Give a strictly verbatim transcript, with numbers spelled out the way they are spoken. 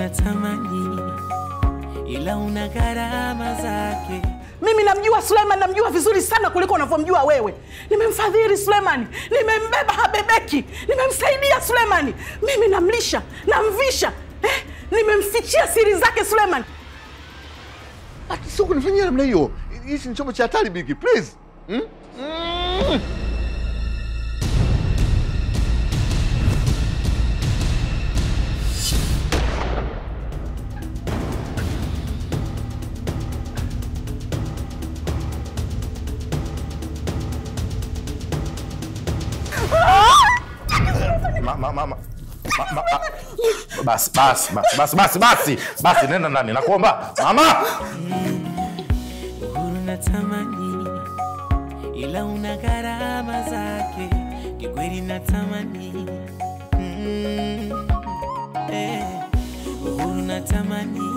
unatamani ila una gharama zake. Mimi namjua Suleiman, namjua vizuri sana kuliko unavyomjua wewe. Nimemfadhili Suleiman, nimembeba habebeki, nimemsaidia Suleiman. Mimi namlisha, namvisha, eh, nimemfichia siri zake Suleiman. Ati sio kunifanyia namna hiyo. Hii ni chombo cha hatari Biki, please. Hmm? Mm. Mama mama basi basi basi basi basi basi nenda ndani nakuomba mama. Uhuru natamani ila una gharama zake. Kikweli natamani mm, eh, uhuru natamani